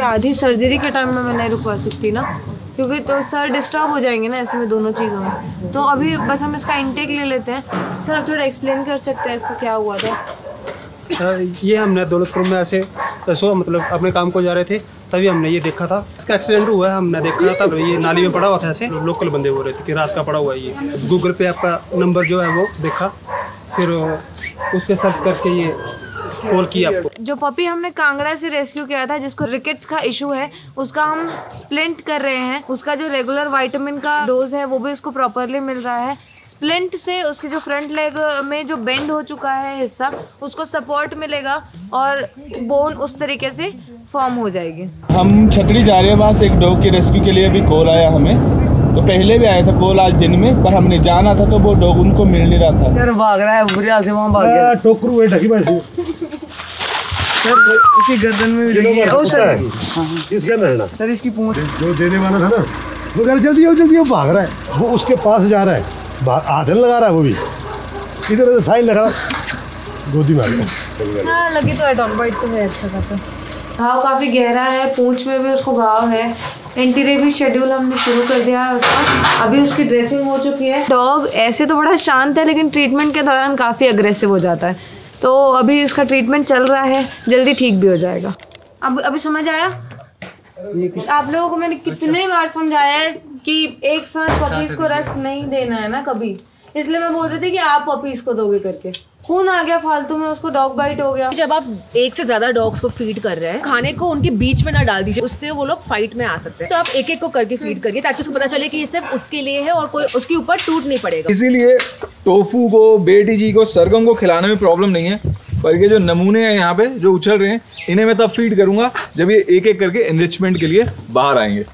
आधी सर्जरी के टाइम में मैं नहीं रुकवा सकती ना, क्योंकि तो सर डिस्टर्ब हो जाएंगे ना ऐसे में दोनों चीज़ों में। तो अभी बस हम इसका इंटेक ले लेते हैं। सर आप थोड़ा एक्सप्लेन कर सकते हैं इसको क्या हुआ था? ये हमने दौलतपुर में ऐसे मतलब अपने काम को जा रहे थे, तभी हमने ये देखा था। इसका एक्सीडेंट हुआ है, हमने देखा था ये नाली में पड़ा हुआ था। ऐसे लोकल बंदे बोल रहे थे कि रात का पड़ा हुआ है ये। गूगल पे आपका नंबर जो है वो देखा, फिर उस पर सर्च करके ये कॉल किया आपको। जो पपी हमने कांगड़ा से रेस्क्यू किया था, जिसको रिकेट्स का इशू है, उसका हम स्प्लिंट कर रहे हैं। उसका जो रेगुलर विटामिन का डोज है वो भी उसको प्रॉपरली मिल रहा है। स्प्लिंट से उसके जो फ्रंट लेग में जो बेंड हो चुका है हिस्सा, उसको सपोर्ट मिलेगा और बोन उस तरीके से फॉर्म हो जाएगी। हम छतरी जा रहे हैं, वहाँ से एक डॉग के रेस्क्यू के लिए भी कॉल आया हमें। तो पहले भी आया था कॉल आज दिन में, पर हमने जाना था तो वो डॉग उनको मिल नहीं रहा था। यार भाग रहा है, बुरी हाल से वहाँ भाग गया। टोकरू है ढकी भाई सर इसी गर्दन में भी लगी है। ओ सर इसका रहना सर, इसकी पूंछ जो देने वाला था ना, वो कह जल्दी वो भाग रहा है, वो उसके पास जा रहा है, हाथ लगा रहा है, वो भी इधर साइन लगा गोदी में। हाँ लगी तो है, डॉग बाइट तो है अच्छा खासा। घाव काफ़ी गहरा है, पूंछ में भी उसको घाव है। एंटी रेबीज शेड्यूल हमने शुरू कर दिया है उसका। अभी उसकी ड्रेसिंग हो चुकी है। डॉग ऐसे तो बड़ा शांत है, लेकिन ट्रीटमेंट के दौरान काफ़ी अग्रेसिव हो जाता है। तो अभी उसका ट्रीटमेंट चल रहा है, जल्दी ठीक भी हो जाएगा। अब अभी समझ आया? आप लोगों को मैंने कितने बार समझाया है कि एक साथ पपीज को रेस्ट नहीं देना है ना कभी, इसलिए मैं बोल रही थी कि आप पपीज को दोगे करके। खून आ गया फालतू में, उसको डॉग बाइट हो गया। जब आप एक से ज्यादा डॉग्स को फीड कर रहे हैं, खाने को उनके बीच में ना डाल दीजिए, उससे वो लोग फाइट में आ सकते हैं। तो आप एक एक को करके फीड करिए, ताकि उसको पता चले कि ये सिर्फ उसके लिए है और कोई उसके ऊपर टूट नहीं पड़ेगा। इसीलिए टोफू को, बेटी जी को, सरगम को खिलाने में प्रॉब्लम नहीं है, पर ये जो नमूने हैं यहाँ पे जो उछल रहे हैं, इन्हें मैं तब फीड करूंगा जब ये एक एक करके एनरिचमेंट के लिए बाहर आएंगे।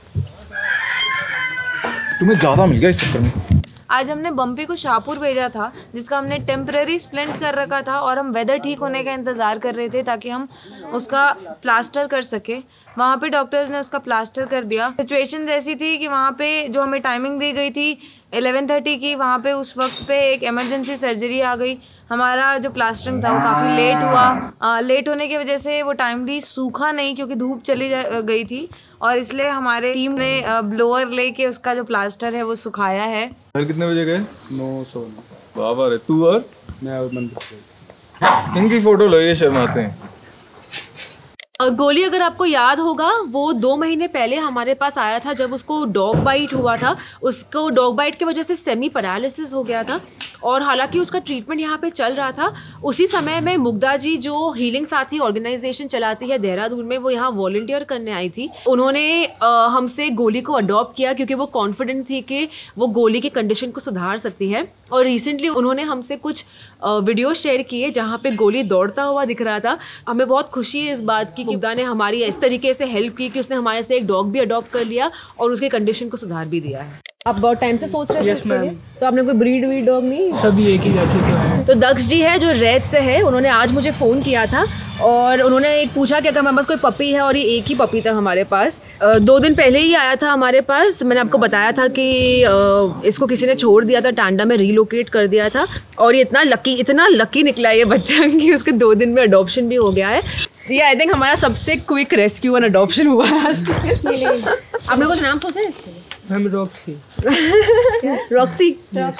तुम्हें ज़्यादा मिल गया इस चक्कर में। आज हमने बम्पी को शाहपुर भेजा था, जिसका हमने टेम्परेरी स्प्लिंट कर रखा था, और हम वेदर ठीक होने का इंतज़ार कर रहे थे ताकि हम उसका प्लास्टर कर सके। वहाँ पे डॉक्टर्स ने उसका प्लास्टर कर दिया। सिचुएशन ऐसी थी कि वहाँ पे जो हमें टाइमिंग दी गई थी 11:30 की, वहाँ पे उस वक्त पे एक इमरजेंसी सर्जरी आ गई। हमारा जो प्लास्टरिंग था वो काफ़ी लेट हुआ। लेट होने की वजह से वो टाइमली सूखा नहीं, क्योंकि धूप चली गई थी, और इसलिए हमारे टीम ने ब्लोअर लेके उसका जो प्लास्टर है वो सुखाया है। कितने बजे गए? 9:00। बाबा रे, तू और मैं और मंदिर। इनकी फोटो लो, ये शर्माते हैं। गोली अगर आपको याद होगा, वो 2 महीने पहले हमारे पास आया था जब उसको डॉग बाइट हुआ था। उसको डॉग बाइट की वजह से सेमी पैरालिसिस हो गया था, और हालांकि उसका ट्रीटमेंट यहाँ पे चल रहा था। उसी समय में मुग्धा जी, जो हीलिंग साथी ऑर्गेनाइजेशन चलाती है देहरादून में, वो यहाँ वॉलंटियर करने आई थी। उन्होंने हमसे गोली को अडॉप्ट किया, क्योंकि वो कॉन्फिडेंट थी कि वो गोली की कंडीशन को सुधार सकती है। और रिसेंटली उन्होंने हमसे कुछ वीडियो शेयर किए जहाँ पे गोली दौड़ता हुआ दिख रहा था। हमें बहुत खुशी है इस बात की कि मुग्धा ने हमारी इस तरीके से हेल्प की कि उसने हमारे से एक डॉग भी अडॉप्ट कर लिया और उसके कंडीशन को सुधार भी दिया है। आप बहुत टाइम से सोच रहे थे इसके लिए? तो आपने कोई ब्रीड वीड डॉग नहीं? सभी एक ही जैसे तो है। तो दक्ष जी है जो रेड से है, उन्होंने आज मुझे फ़ोन किया था और उन्होंने एक पूछा कि अगर हमारे पास कोई पपी है, और ये एक ही पपी था हमारे पास। 2 दिन पहले ही आया था हमारे पास। मैंने आपको बताया था कि इसको किसी ने छोड़ दिया था, टांडा में रीलोकेट कर दिया था, और ये इतना लकी निकला ये बच्चा कि उसके 2 दिन में अडॉप्शन भी हो गया है। ये आई थिंक हमारा सबसे क्विक रेस्क्यू एंड अडॉप्शन हुआ है आज। आपने कुछ नाम सोचा है इसके लिए? हम रॉक्सी। Roxy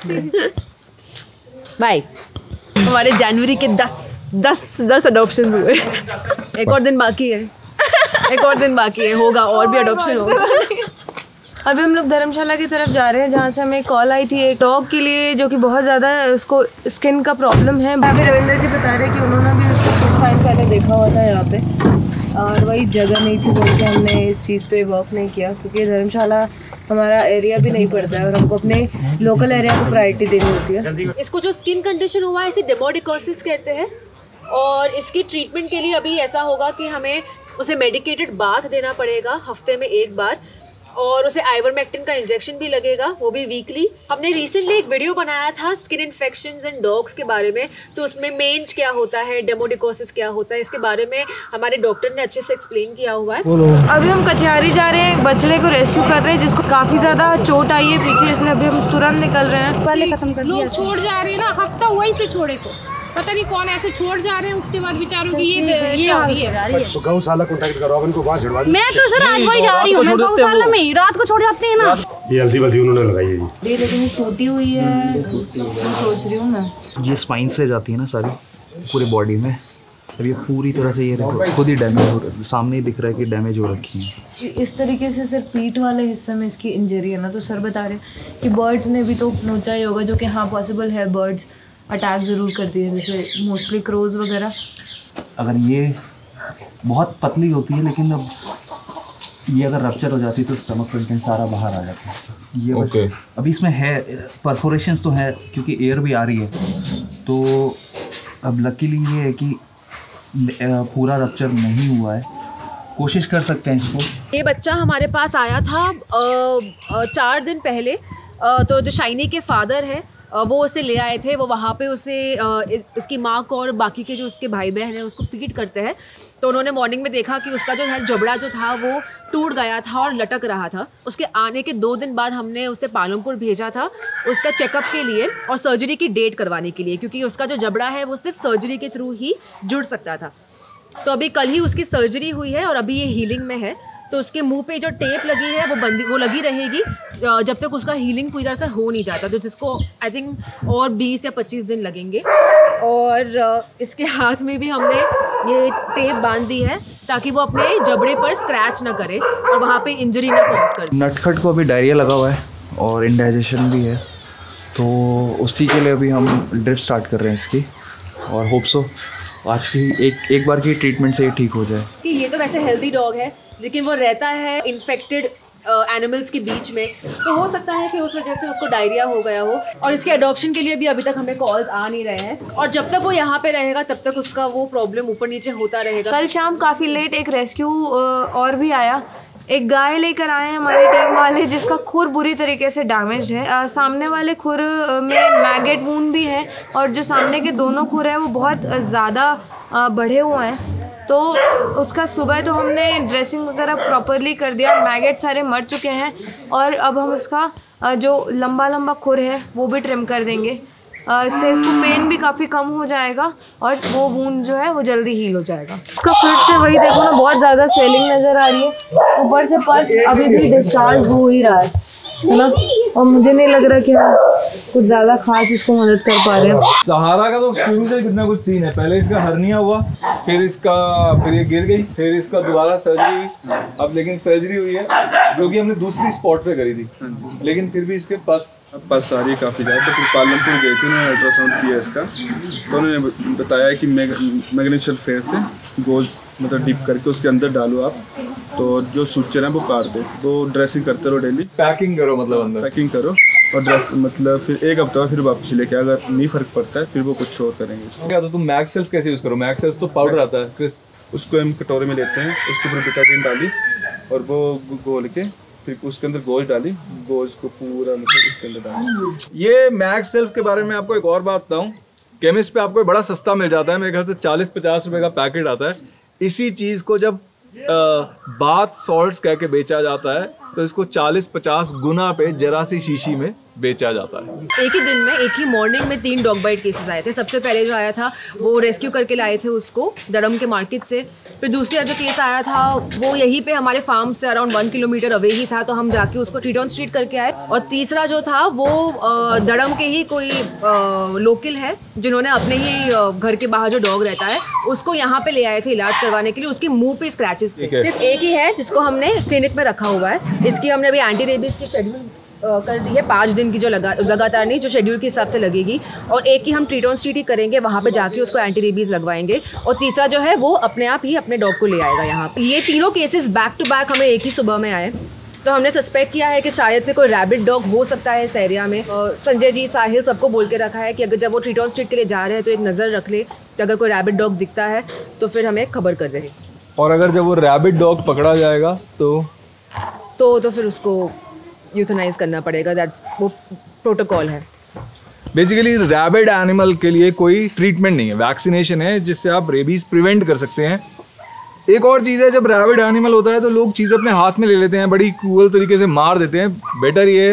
bye. हमारे जनवरी के 10 अडॉप्शन हुए। एक और दिन बाकी है, होगा और भी अडॉप्शन होगा। अभी हम लोग धर्मशाला की तरफ जा रहे हैं, जहाँ से हमें कॉल आई थी एक डॉग के लिए जो कि बहुत ज़्यादा उसको स्किन का प्रॉब्लम है। अभी रविंद्र जी बता रहे हैं कि उन्होंने भी उसको कुछ टाइम पहले देखा हुआ था यहाँ पे, और वही जगह नहीं थी बोल के हमने इस चीज़ पे वर्क नहीं किया, क्योंकि धर्मशाला हमारा एरिया भी नहीं पड़ता है और हमको अपने लोकल एरिया को प्रायोरिटी देनी होती है। इसको जो स्किन कंडीशन हुआ है इसे डेमोडिकोसिस कहते हैं, और इसकी ट्रीटमेंट के लिए अभी ऐसा होगा कि हमें उसे मेडिकेटेड बाथ देना पड़ेगा हफ्ते में 1 बार, और उसे आइवरमेक्टिन का इंजेक्शन भी लगेगा, वो भी वीकली। हमने रिसेंटली एक वीडियो बनाया था स्किन इन्फेक्शंस इन डॉग्स के बारे में, तो उसमें मेंज क्या होता है, डेमोडिकोसिस क्या होता है, इसके बारे में हमारे डॉक्टर ने अच्छे से एक्सप्लेन किया हुआ है। अभी हम कचहरी जा रहे हैं, बछड़े को रेस्क्यू कर रहे हैं जिसको काफ़ी ज़्यादा चोट आई है पीछे, इसलिए अभी हम तुरंत निकल रहे हैं। पहले खत्म कर दिया, लोग छोड़ जा रहे हैं ना, हफ्ता हुआ ही से छोड़े को। पता नहीं कौन ऐसे छोड़ जा रहे हैं, उसके बाद बेचारों की ये हाल है। तो गौशाला कांटेक्ट करो, इनको वहाँ छिड़वा दो। मैं तो सर आज वही जा रही हूँ, मैं गौशाला में ही रात को छोड़ जाते हैं ना। ये हल्दी बल्दी उन्होंने लगाई है जी, लेकिन टूटी हुई है, सोच रही हूँ मैं। ये स्पाइन से जाती है ना सारी पूरी बॉडी में, और ये पूरी तरह से ये खुद ही डैमेज हो रहा है, सामने ही दिख रहा है कि डैमेज हो रखी है। इस तरीके से सिर्फ पीठ वाले हिस्से में इसकी इंजरी है ना, तो सर बता रहे कि बर्ड्स ने भी तो नोचा ही होगा, जो कि हाँ पॉसिबल है, बर्ड्स अटैक ज़रूर करती है, जैसे मोस्टली क्रोज वगैरह। अगर ये बहुत पतली होती है, लेकिन अब ये अगर रप्चर हो जाती है तो स्टमक कंटेंट सारा बाहर आ जाता है। ये बस अभी इसमें है परफोरेशंस तो है, क्योंकि एयर भी आ रही है, तो अब लकीली ये है कि पूरा रप्चर नहीं हुआ है, कोशिश कर सकते हैं इसको। ये बच्चा हमारे पास आया था 4 दिन पहले, तो जो शाइनी के फादर है वो उसे ले आए थे। वो वहाँ पे उसे इसकी माँ को और बाकी के जो उसके भाई बहन हैं उसको फीड करते हैं, तो उन्होंने मॉर्निंग में देखा कि उसका जो है जबड़ा जो था वो टूट गया था और लटक रहा था। उसके आने के 2 दिन बाद हमने उसे पालमपुर भेजा था उसका चेकअप के लिए और सर्जरी की डेट करवाने के लिए, क्योंकि उसका जो जबड़ा है वो सिर्फ सर्जरी के थ्रू ही जुड़ सकता था। तो अभी कल ही उसकी सर्जरी हुई है और अभी ये हीलिंग में है, तो उसके मुंह पे जो टेप लगी है वो लगी रहेगी जब तक उसका हीलिंग पूरी तरह से हो नहीं जाता, तो जिसको आई थिंक और 20 या 25 दिन लगेंगे। और इसके हाथ में भी हमने ये टेप बांध दी है ताकि वो अपने जबड़े पर स्क्रैच ना करे और वहाँ पे इंजरी ना कॉज करे। नटखट को अभी डायरिया लगा हुआ है और इंडाइजेशन भी है, तो उसी के लिए अभी हम ड्रिप स्टार्ट कर रहे हैं इसकी, और होप सो आज की एक बार की ट्रीटमेंट से ये ठीक हो जाए। कि ये तो वैसे हेल्दी डॉग है, लेकिन वो रहता है इन्फेक्टेड एनिमल्स के बीच में, तो हो सकता है कि उस वजह से उसको डायरिया हो गया हो। और इसके अडॉप्शन के लिए भी अभी तक हमें कॉल्स आ नहीं रहे हैं, और जब तक वो यहाँ पे रहेगा तब तक उसका वो प्रॉब्लम ऊपर नीचे होता रहेगा। कल शाम काफ़ी लेट एक रेस्क्यू और भी आया, एक गाय लेकर आए हमारे टीम वाले जिसका खुर बुरी तरीके से डैमेज्ड है। सामने वाले खुर में मैगेट वूंड भी है, और जो सामने के दोनों खुर हैं वो बहुत ज़्यादा बढ़े हुए हैं, तो उसका सुबह तो हमने ड्रेसिंग वगैरह प्रॉपरली कर दिया, मैगेट सारे मर चुके हैं, और अब हम इसका जो लंबा खुर है वो भी ट्रिम कर देंगे। इससे इसको पेन भी काफ़ी कम हो जाएगा और वो वूंड जो है वो जल्दी हील हो जाएगा। इसका फिर से वही देखो ना, बहुत ज़्यादा स्वेलिंग नज़र आ रही है, ऊपर से पस अभी भी डिस्चार्ज हो ही रहा है ना, और मुझे नहीं लग रहा कि हम कुछ ज़्यादा खास इसको मदद कर पा रहे हैं। सहारा का तो शुरू से कितना कुछ सीन है, पहले इसका हर्निया हुआ, फिर ये गिर गई, फिर इसका दोबारा सर्जरी हुई, अब लेकिन सर्जरी हुई है जो कि हमने दूसरी स्पॉट पे करी थी, लेकिन फिर भी इसके पस आ रही है काफ़ी ज़्यादा। तो फिर पालमपुर गए थे, उन्होंने अल्ट्रासाउंड किया इसका, तो उन्होंने बताया कि मैग्नीशियल फेयर से गोल्ड मतलब डिप करके उसके अंदर डालो आप, तो जो सूचर है वो काट दो, तो ड्रेसिंग करते रहो डेली, पैकिंग करो, मतलब अंदर पैकिंग करो, और ड्रेस मतलब फिर 1 हफ्ता फिर वापस लेके, अगर नहीं फर्क पड़ता है फिर वो कुछ और करेंगे। क्या तो तुम मैक्स सेल्फ कैसे यूज़ करो? मैक्स सेल्फ तो पाउडर आता है, फिर उसको हम कटोरे में लेते हैं, उसके ऊपर बिटाडीन डाली और वो घोल के फिर उसके अंदर गोश्त डाली, गोश्त को पूरा मतलब उसके अंदर डाली। ये मैक्स सेल्फ के बारे में आपको एक और बात बताऊँ, केमिस्ट पे आपको बड़ा सस्ता मिल जाता है, मेरे ख्याल से 40-50 रुपए का पैकेट आता है। इसी चीज़ को जब बाथ सॉल्ट्स कह के बेचा जाता है तो इसको 40-50 गुना पे जरा सी शीशी में बेचा जाता है। एक ही दिन में, एक ही मॉर्निंग में 3 डॉग बाइट केसेस आए थे। सबसे पहले जो आया था वो रेस्क्यू करके लाए थे उसको दड़म के मार्केट से, फिर दूसरा जो केस आया था वो यहीं पे हमारे फार्म से अराउंड 1 किलोमीटर अवे ही था, तो हम जाके उसको ट्रीट ऑन स्ट्रीट करके आए। और तीसरा जो था वो दड़म के ही कोई लोकल है जिन्होंने अपने ही घर के बाहर जो डॉग रहता है उसको यहाँ पे ले आए थे इलाज करवाने के लिए। उसके मुंह पे स्क्रैचेस थे, सिर्फ एक ही है जिसको हमने क्लिनिक में रखा हुआ है। इसकी हमने अभी एंटी रेबीज की शेड्यूल कर दी है, 5 दिन की जो लगातार नहीं, जो शेड्यूल के हिसाब से लगेगी, और एक ही हम ट्रीट ऑन स्ट्रीट ही करेंगे, वहाँ पे जाके उसको एंटी रेबीज लगवाएंगे, और तीसरा जो है वो अपने आप ही अपने डॉग को ले आएगा यहाँ पे। ये तीनों केसेस बैक टू बैक हमें एक ही सुबह में आए, तो हमने सस्पेक्ट किया है कि शायद से कोई रैबिट डॉग हो सकता है इस एरिया में। संजय जी, साहिल सबको बोल के रखा है कि अगर जब वो ट्रीट ऑन स्ट्रीट के लिए जा रहे हैं तो एक नज़र रख ले कि अगर कोई रैबिट डॉग दिखता है तो फिर हमें खबर कर दे, और अगर जब वो रैबिट डॉग पकड़ा जाएगा तो फिर उसको यूथनाइज करना पड़ेगा, दैट्स वो प्रोटोकॉल है। बेसिकली रैबिट एनिमल के लिए कोई ट्रीटमेंट नहीं है, वैक्सीनेशन है जिससे आप रेबीज प्रिवेंट कर सकते हैं। एक और चीज़ है, जब रैबिट एनिमल होता है तो लोग चीज़ अपने हाथ में ले लेते हैं, बड़ी क्रूअल तरीके से मार देते हैं। बेटर ये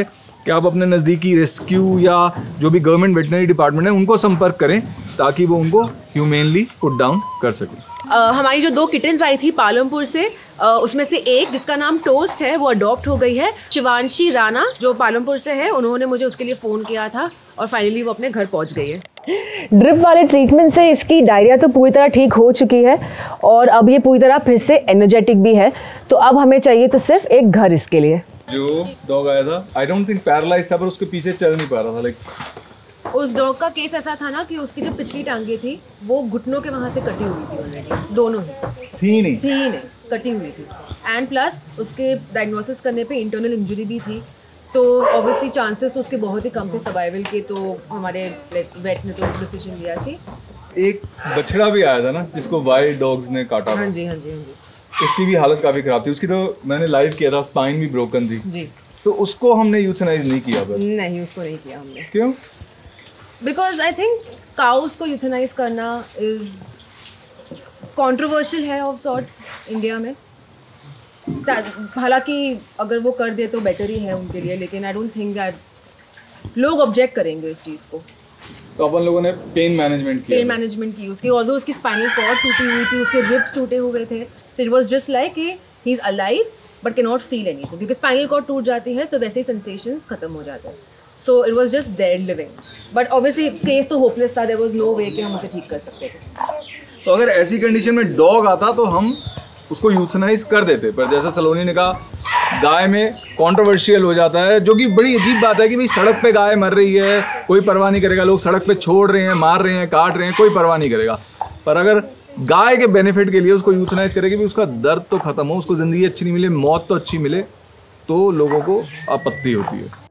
कि आप अपने नज़दीकी रेस्क्यू या जो भी गवर्नमेंट वेटनरी डिपार्टमेंट है उनको संपर्क करें ताकि वो उनको ह्यूमेनली पुट डाउन कर सकें। हमारी जो 2 किटन्स आई थी पालमपुर से, उसमें से एक जिसका नाम टोस्ट है वो अडॉप्ट हो गई है। शिवांशी राणा जो पालमपुर से है, उन्होंने मुझे उसके लिए फ़ोन किया था और फाइनली वो अपने घर पहुंच गई है। ड्रिप वाले ट्रीटमेंट से इसकी डायरिया तो पूरी तरह ठीक हो चुकी है और अब ये पूरी तरह फिर से एनर्जेटिक भी है। तो अब हमें चाहिए तो सिर्फ एक घर इसके लिए। जो डॉग आया था आई डोंट थिंक पैरालाइज था, पर उसके पीछे चल नहीं पा रहा था। लाइक उस डॉग का केस ऐसा था ना कि उसकी जो पिछली टांगे थी वो घुटनों के वहाँ से कटी हुई थी ऑलरेडी, दोनों ही थी नहीं कटी हुई थी। एंड प्लस उसके डायग्नोसिस करने पे इंटरनल इंजरी भी थी, तो ऑब्वियसली चांसेस उसके बहुत ही कम थे सर्वाइवल के। तो हमारे वेट ने तो डिसीजन लिया कि एक बछड़ा भी आया था ना जिसको वाइल्ड डॉग्स ने काटा। हाँ जी हाँ जी हाँ जी। उसकी भी हालत काफ़ी ख़राब थी, उसकी तो मैंने लाइव किया था, स्पाइन भी ब्रोकन थी जी। तो उसको हमने यूथनाइज नहीं किया। पर नहीं, उसको नहीं किया हमने। क्यों? बिकॉज आई थिंक काउस को यूथनाइज करना इज कंट्रोवर्शियल है ऑफ सॉर्ट्स इंडिया में। हालांकि अगर वो कर दे तो बेटर ही है उनके लिए, लेकिन आई डोंट थिंक दैट लोग ऑब्जेक्ट करेंगे इस चीज़ को। तो अपन लोगों ने पेन मैनेजमेंट की उसकी। ऑल्दो उसकी स्पाइनल कॉर्ड टूटी हुई थी, उसके रिब्स टूटे हुए थे, तो it was just like he is alive but can not feel anything, क्योंकि स्पाइनल कॉर्ड टूट जाती है तो वैसे ही सेंसेशंस खत्म हो जाते हैं। So it was just dead living, but obviously case तो होपलेस था, देयर वाज नो वे कि हम उसे ठीक कर सकते थे। तो अगर ऐसी कंडीशन में डॉग आता तो हम उसको यूथनाइज कर देते, पर जैसे सलोनी ने कहा गाय में कंट्रोवर्शियल हो जाता है, जो कि बड़ी अजीब बात है कि भाई सड़क पे गाय मर रही है कोई परवाह नहीं करेगा, लोग सड़क पे छोड़ रहे हैं, मार रहे हैं, काट रहे हैं, कोई परवाह नहीं करेगा। पर अगर गाय के बेनिफिट के लिए उसको यूथनाइज करेगी, भी उसका दर्द तो खत्म हो, उसको ज़िंदगी अच्छी नहीं मिले, मौत तो अच्छी मिले, तो लोगों को आपत्ति होती है।